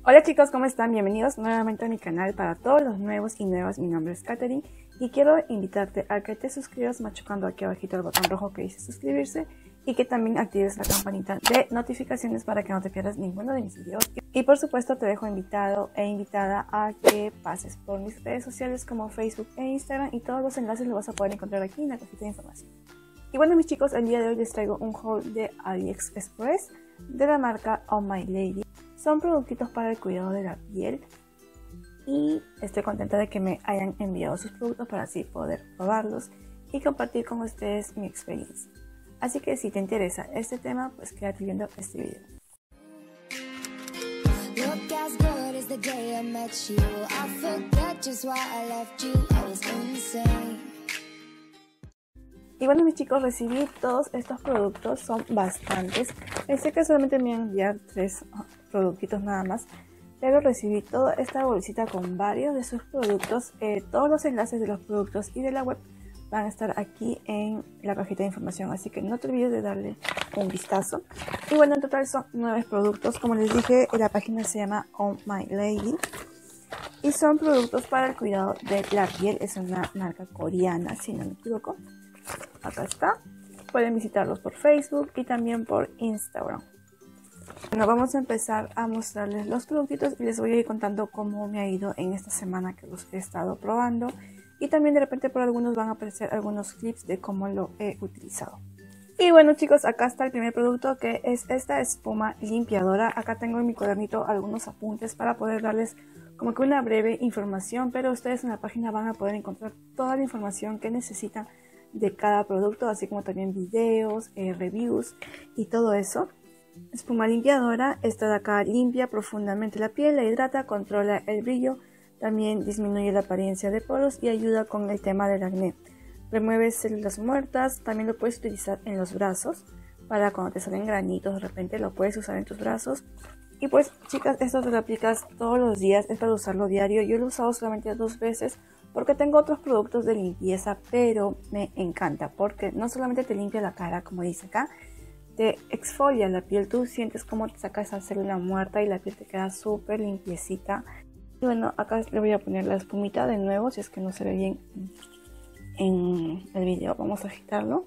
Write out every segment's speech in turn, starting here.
Hola chicos, ¿cómo están? Bienvenidos nuevamente a mi canal. Para todos los nuevos y nuevas, mi nombre es Katherine y quiero invitarte a que te suscribas machucando aquí abajito el botón rojo que dice suscribirse y que también actives la campanita de notificaciones para que no te pierdas ninguno de mis videos. Y por supuesto te dejo invitado e invitada a que pases por mis redes sociales como Facebook e Instagram, y todos los enlaces los vas a poder encontrar aquí en la cajita de información. Y bueno mis chicos, el día de hoy les traigo un haul de AliExpress de la marca Oh My Lady. Son productitos para el cuidado de la piel y estoy contenta de que me hayan enviado sus productos para así poder probarlos y compartir con ustedes mi experiencia. Así que si te interesa este tema, pues quédate viendo este video. Y bueno mis chicos, recibí todos estos productos, son bastantes. Pensé que solamente me iban a enviar 3 productitos nada más, pero recibí toda esta bolsita con varios de sus productos. Todos los enlaces de los productos y de la web van a estar aquí en la cajita de información, así que no te olvides de darle un vistazo. Y bueno, en total son 9 productos. Como les dije, la página se llama Oh My Lady y son productos para el cuidado de la piel. Es una marca coreana, si no me equivoco. Acá está, pueden visitarlos por Facebook y también por Instagram. Bueno, vamos a empezar a mostrarles los productitos y les voy a ir contando cómo me ha ido en esta semana que los he estado probando, y también de repente por algunos van a aparecer algunos clips de cómo lo he utilizado. Y bueno chicos, acá está el primer producto, que es esta espuma limpiadora. Acá tengo en mi cuadernito algunos apuntes para poder darles como que una breve información, pero ustedes en la página van a poder encontrar toda la información que necesitan de cada producto, así como también videos, reviews y todo eso. Espuma limpiadora, esta de acá limpia profundamente la piel, la hidrata, controla el brillo, también disminuye la apariencia de poros y ayuda con el tema del acné. Remueve células muertas, también lo puedes utilizar en los brazos, para cuando te salen granitos de repente lo puedes usar en tus brazos. Y pues chicas, esto te lo aplicas todos los días, es para usarlo diario. Yo lo he usado solamente 2 veces porque tengo otros productos de limpieza, pero me encanta porque no solamente te limpia la cara, como dice acá, te exfolia la piel. Tú sientes como te saca esa célula muerta y la piel te queda súper limpiecita. Y bueno, acá le voy a poner la espumita de nuevo, si es que no se ve bien en el video. Vamos a agitarlo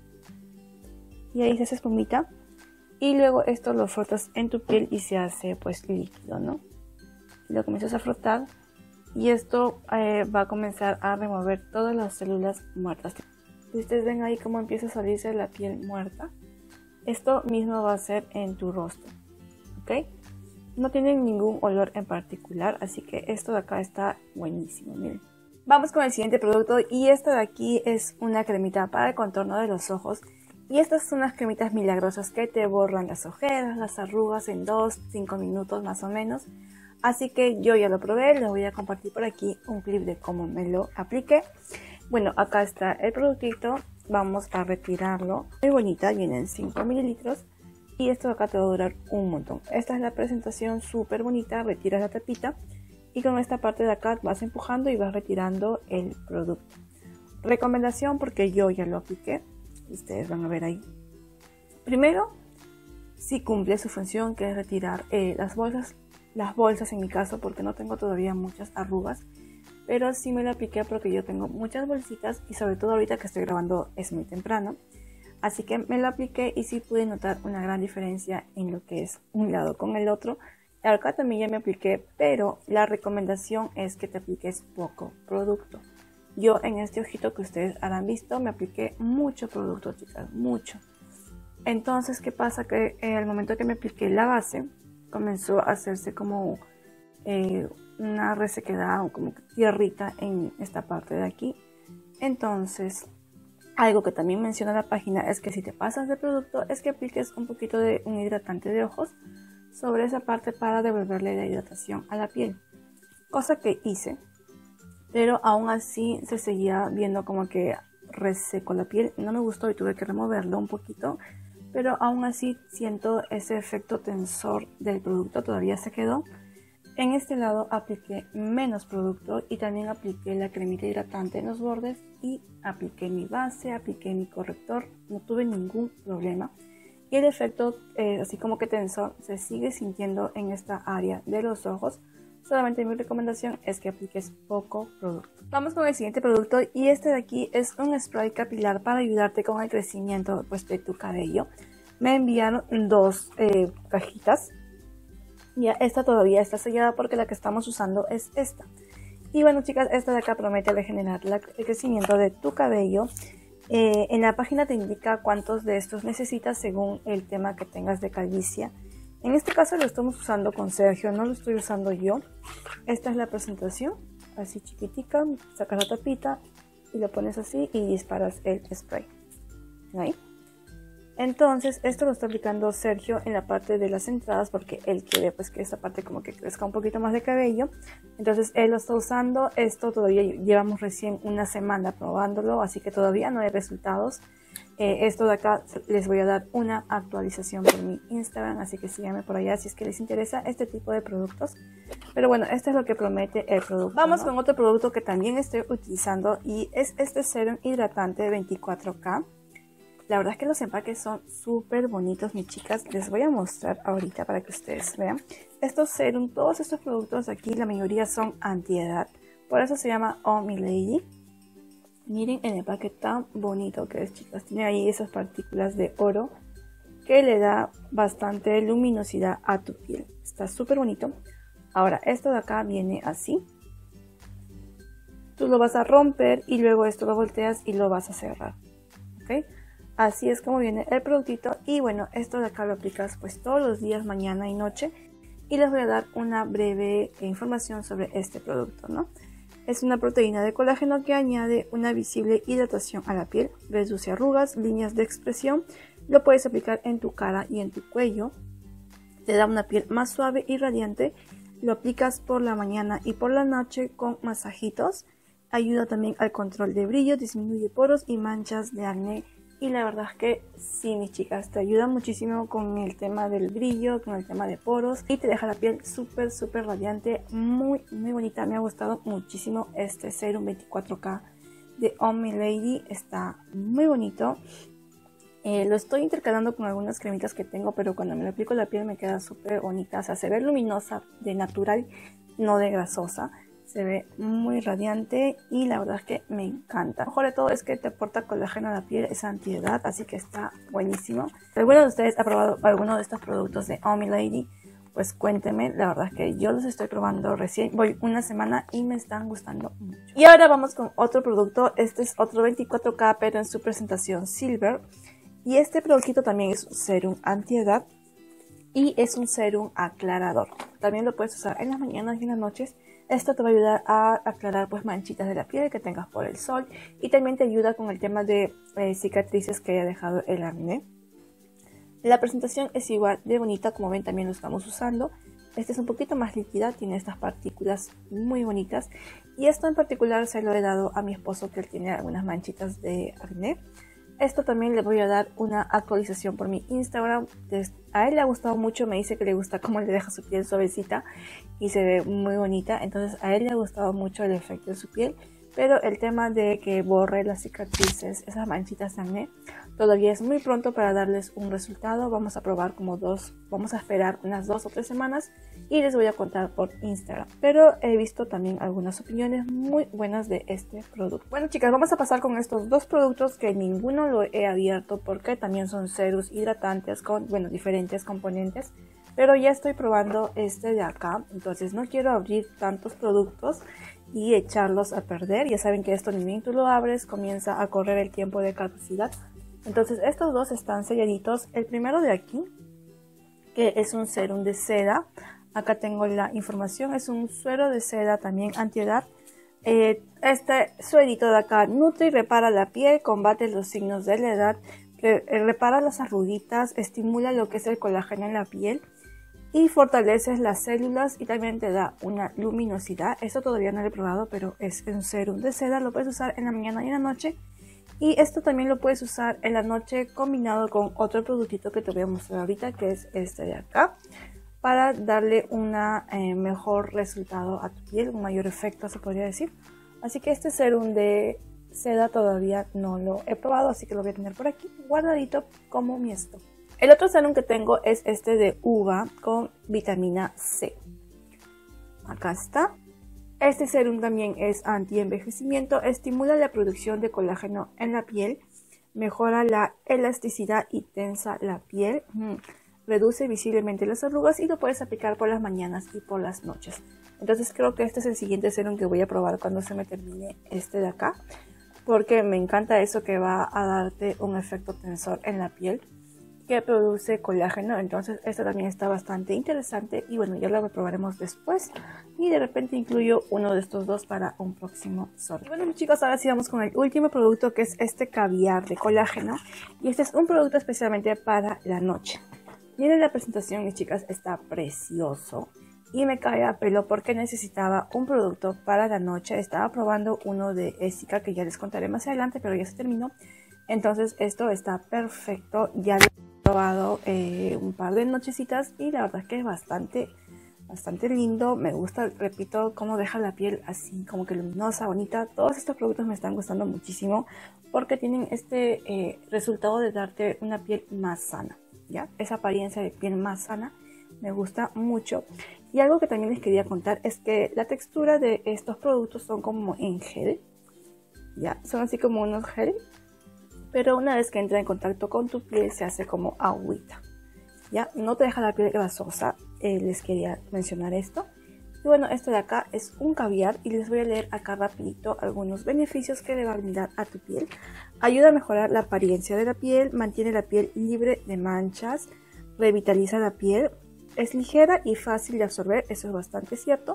y ahí se hace espumita, y luego esto lo frotas en tu piel y se hace pues líquido, ¿no? Lo comienzas a frotar y esto va a comenzar a remover todas las células muertas. Si ustedes ven ahí cómo empieza a salirse la piel muerta, esto mismo va a ser en tu rostro, ¿ok? No tienen ningún olor en particular, así que esto de acá está buenísimo, miren. Vamos con el siguiente producto, y esta de aquí es una cremita para el contorno de los ojos. Y estas son unas cremitas milagrosas que te borran las ojeras, las arrugas en 2-5 minutos más o menos. Así que yo ya lo probé, les voy a compartir por aquí un clip de cómo me lo apliqué. Bueno, acá está el productito, vamos a retirarlo. Muy bonita, vienen 5 mililitros y esto de acá te va a durar un montón. Esta es la presentación, súper bonita. Retiras la tapita y con esta parte de acá vas empujando y vas retirando el producto. Recomendación, porque yo ya lo apliqué, ustedes van a ver ahí. Primero, si cumple su función, que es retirar las bolsas en mi caso, porque no tengo todavía muchas arrugas, pero sí me lo apliqué porque yo tengo muchas bolsitas y sobre todo ahorita que estoy grabando es muy temprano, así que me lo apliqué y sí pude notar una gran diferencia en lo que es un lado con el otro. Acá también ya me apliqué, pero la recomendación es que te apliques poco producto. Yo en este ojito que ustedes habrán visto me apliqué mucho producto, chicas, mucho. Entonces, ¿qué pasa? Que al momento que me apliqué la base, comenzó a hacerse como una resequedad o como tierrita en esta parte de aquí. Entonces, algo que también menciona la página es que si te pasas de producto, es que apliques un poquito de un hidratante de ojos sobre esa parte para devolverle la hidratación a la piel. Cosa que hice, pero aún así se seguía viendo como que reseco la piel. No me gustó y tuve que removerlo un poquito, pero aún así siento ese efecto tensor del producto, todavía se quedó. En este lado apliqué menos producto y también apliqué la cremita hidratante en los bordes y apliqué mi base, apliqué mi corrector, no tuve ningún problema. y el efecto así como que tensor se sigue sintiendo en esta área de los ojos. Solamente mi recomendación es que apliques poco producto. Vamos con el siguiente producto y este de aquí es un spray capilar para ayudarte con el crecimiento pues, de tu cabello. Me enviaron dos cajitas. Ya esta todavía está sellada porque la que estamos usando es esta. Y bueno chicas, esta de acá promete regenerar el crecimiento de tu cabello. En la página te indica cuántos de estos necesitas según el tema que tengas de calvicie. En este caso lo estamos usando con Sergio, no lo estoy usando yo. Esta es la presentación, así chiquitica, sacas la tapita y lo pones así y disparas el spray. ¿Ahí? Entonces esto lo está aplicando Sergio en la parte de las entradas porque él quiere pues que esta parte como que crezca un poquito más de cabello. Entonces él lo está usando. Esto todavía llevamos recién una semana probándolo, así que todavía no hay resultados. Esto de acá les voy a dar una actualización por mi Instagram, así que síganme por allá si es que les interesa este tipo de productos. Pero bueno, esto es lo que promete el producto. Vamos con otro producto que también estoy utilizando y es este serum hidratante 24K. La verdad es que los empaques son súper bonitos, mis chicas. Les voy a mostrar ahorita para que ustedes vean. Estos serum, todos estos productos aquí, la mayoría son antiedad. Por eso se llama Oh My Lady. Miren el empaque tan bonito que es, chicas. Tiene ahí esas partículas de oro que le da bastante luminosidad a tu piel. Está súper bonito. Ahora, esto de acá viene así. Tú lo vas a romper y luego esto lo volteas y lo vas a cerrar. ¿Ok? Así es como viene el productito. Y bueno, esto de acá lo aplicas pues todos los días, mañana y noche. Y les voy a dar una breve información sobre este producto, ¿no? Es una proteína de colágeno que añade una visible hidratación a la piel, reduce arrugas, líneas de expresión. Lo puedes aplicar en tu cara y en tu cuello. Te da una piel más suave y radiante. Lo aplicas por la mañana y por la noche con masajitos. Ayuda también al control de brillo, disminuye poros y manchas de acné. Y la verdad es que sí, mis chicas, te ayuda muchísimo con el tema del brillo, con el tema de poros. Y te deja la piel súper, súper radiante, muy, muy bonita. Me ha gustado muchísimo este serum 24K de Oh My Lady. Está muy bonito. Lo estoy intercalando con algunas cremitas que tengo, pero cuando me lo aplico la piel me queda súper bonita. O sea, se ve luminosa, de natural, no de grasosa. Se ve muy radiante y la verdad es que me encanta. Lo mejor de todo es que te aporta colágeno a la piel, es antiedad, así que está buenísimo. Si alguno de ustedes ha probado alguno de estos productos de Oh My Lady, pues cuéntenme. La verdad es que yo los estoy probando recién, voy una semana y me están gustando mucho. Y ahora vamos con otro producto. Este es otro 24K, pero en su presentación Silver. Y este productito también es un serum antiedad y es un serum aclarador. También lo puedes usar en las mañanas y en las noches. Esto te va a ayudar a aclarar pues manchitas de la piel que tengas por el sol y también te ayuda con el tema de cicatrices que haya dejado el acné. La presentación es igual de bonita, como ven también lo estamos usando. Este es un poquito más líquida, tiene estas partículas muy bonitas y esto en particular se lo he dado a mi esposo que él tiene algunas manchitas de acné. Esto también le voy a dar una actualización por mi Instagram. A él le ha gustado mucho, me dice que le gusta cómo le deja su piel suavecita y se ve muy bonita. Entonces a él le ha gustado mucho el efecto de su piel. Pero el tema de que borre las cicatrices, esas manchitas de acné, todavía es muy pronto para darles un resultado. Vamos a probar vamos a esperar unas 2 o 3 semanas y les voy a contar por Instagram. Pero he visto también algunas opiniones muy buenas de este producto. Bueno chicas, vamos a pasar con estos dos productos que ninguno lo he abierto porque también son serums hidratantes con, bueno, diferentes componentes. Pero ya estoy probando este de acá, entonces no quiero abrir tantos productos y echarlos a perder. Ya saben que esto ni bien tú lo abres, comienza a correr el tiempo de caducidad. Entonces estos dos están selladitos. El primero de aquí, que es un serum de seda. Acá tengo la información, es un suero de seda también antiedad. Este suerito de acá nutre y repara la piel, combate los signos de la edad, repara las arruguitas, estimula lo que es el colágeno en la piel y fortaleces las células y también te da una luminosidad. Esto todavía no lo he probado, pero es un serum de seda, lo puedes usar en la mañana y en la noche. Y esto también lo puedes usar en la noche combinado con otro productito que te voy a mostrar ahorita, que es este de acá, para darle un mejor resultado a tu piel, un mayor efecto se podría decir. Así que este serum de seda todavía no lo he probado, así que lo voy a tener por aquí guardadito como mi stock. El otro serum que tengo es este de uva con vitamina C. Acá está. Este serum también es anti-envejecimiento, estimula la producción de colágeno en la piel, mejora la elasticidad y tensa la piel, reduce visiblemente las arrugas y lo puedes aplicar por las mañanas y por las noches. Entonces creo que este es el siguiente serum que voy a probar cuando se me termine este de acá, porque me encanta eso que va a darte un efecto tensor en la piel que produce colágeno. Entonces esto también está bastante interesante y bueno, ya lo probaremos después y de repente incluyo uno de estos dos para un próximo sorteo. Bueno mis chicos, ahora sí vamos con el último producto, que es este caviar de colágeno, y este es un producto especialmente para la noche. Miren la presentación mis chicas, está precioso y me cae a pelo porque necesitaba un producto para la noche. Estaba probando uno de Essica que ya les contaré más adelante, pero ya se terminó. Entonces esto está perfecto, ya lo he probado un par de nochecitas y la verdad es que es bastante lindo. Me gusta, repito, cómo deja la piel así como que luminosa, bonita. Todos estos productos me están gustando muchísimo porque tienen este resultado de darte una piel más sana, ¿ya? Esa apariencia de piel más sana me gusta mucho. Y algo que también les quería contar es que la textura de estos productos son como en gel, ¿ya? Son así como unos gel, pero una vez que entra en contacto con tu piel se hace como agüita, ¿ya? No te deja la piel grasosa, les quería mencionar esto. Y bueno, esto de acá es un caviar y les voy a leer acá rapidito algunos beneficios que le va a brindar a tu piel. Ayuda a mejorar la apariencia de la piel, mantiene la piel libre de manchas, revitaliza la piel, es ligera y fácil de absorber, eso es bastante cierto.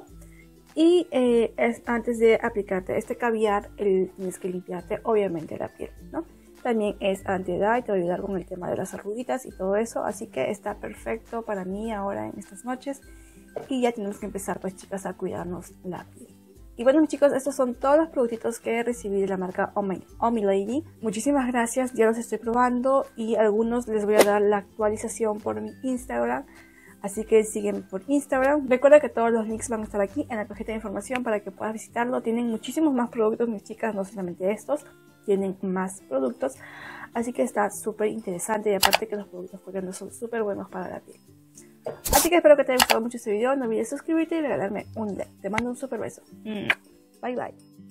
Y antes de aplicarte este caviar, tienes que limpiarte obviamente la piel, ¿no? También es antiedad y te va a ayudar con el tema de las arruguitas y todo eso. Así que está perfecto para mí ahora en estas noches. Y ya tenemos que empezar pues chicas a cuidarnos la piel. Y bueno mis chicos, estos son todos los productitos que recibí de la marca Omi Lady. Muchísimas gracias, ya los estoy probando y algunos les voy a dar la actualización por mi Instagram. Así que sígueme por Instagram. Recuerda que todos los links van a estar aquí en la cajita de información para que puedas visitarlo. Tienen muchísimos más productos mis chicas, no solamente estos. Tienen más productos, así que está súper interesante y aparte que los productos coreanos son súper buenos para la piel. Así que espero que te haya gustado mucho este video, no olvides suscribirte y regalarme un like. Te mando un súper beso. Bye bye.